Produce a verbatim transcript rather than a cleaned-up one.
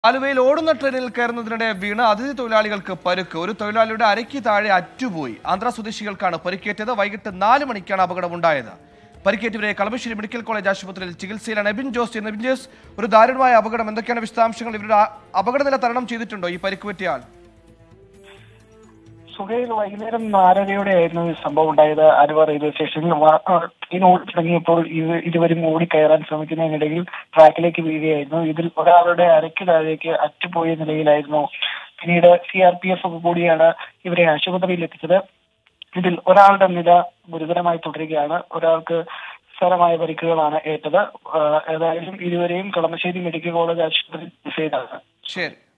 ആലുവയിൽ ഓടുന്ന ട്രെയിനിൽ കയറുന്നതിനിടെ വീണ് അതിഥി തൊഴിലാളികൾക്ക് പരുക്ക്. ഒരു തൊഴിലാളിയുടെ അരയ്ക്ക് താഴെ അറ്റുപോയി. ആന്ധ്ര സ്വദേശികൾക്കാണ് പരിക്കേറ്റത്. വൈകിട്ട് നാല് മണിക്കാണ് അപകടമുണ്ടായത്. പരിക്കേറ്റവരെ കളമശ്ശേരി മെഡിക്കൽ കോളേജ് ആശുപത്രിയിൽ ചികിത്സയിലാണ്. എബിൻ ജോസ് എബിൻ ജോസ്, ഒരു ദാരുണമായ അപകടം. എന്തൊക്കെയാണ് വിശദാംശങ്ങൾ? ഇവരുടെ അപകടനില തരണം ചെയ്തിട്ടുണ്ടോ ഈ പരിക്ക് പറ്റിയ ആൾ? സുഹൈൽ, വൈകുന്നേരം നാലരയോടെ ആയിരുന്നു ഈ സംഭവം ഉണ്ടായത്. ആലുവ റെയിൽവേ സ്റ്റേഷനിൽ ട്രെയിൻ ഓടി തുടങ്ങിയപ്പോൾ ഇരുവരും ഓടിക്കയറാൻ ശ്രമിക്കുന്നതിനിടയിൽ ട്രാക്കിലേക്ക് വീഴുകയായിരുന്നു. ഇതിൽ ഒരാളുടെ അരയ്ക്ക് താഴേക്ക് അറ്റുപോയ നിലയിലായിരുന്നു. പിന്നീട് സി ആർ പി എഫ് കൂടിയാണ് ഇവരെ ആശുപത്രിയിൽ എത്തിച്ചത്. ഇതിൽ ഒരാളുടെ നില ഗുരുതരമായി തുടരുകയാണ്. ഒരാൾക്ക് സാരമായ പരിക്കുകളാണ് ഏറ്റത്. ഏതായാലും ഇരുവരെയും കളമശ്ശേരി മെഡിക്കൽ കോളേജ് ആശുപത്രിയിൽ ചികിത്സയിലാണ്. ശരി.